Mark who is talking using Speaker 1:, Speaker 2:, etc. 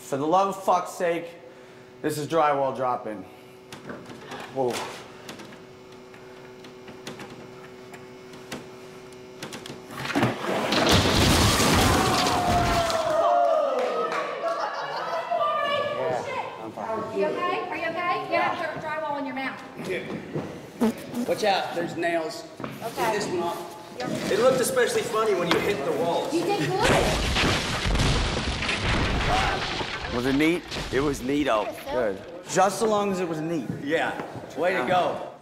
Speaker 1: For the love of fuck's sake, this is drywall drop-in. Whoa.
Speaker 2: You okay? Are you okay? You have drywall in your mouth.
Speaker 1: Watch out, there's nails.
Speaker 2: Okay.
Speaker 1: Get this one off.
Speaker 3: It looked especially funny when you hit the walls.
Speaker 2: You did good.
Speaker 1: Was it neat?
Speaker 3: It was neato.
Speaker 1: Good. Just so long as it was neat.
Speaker 3: Yeah.
Speaker 1: Way to go.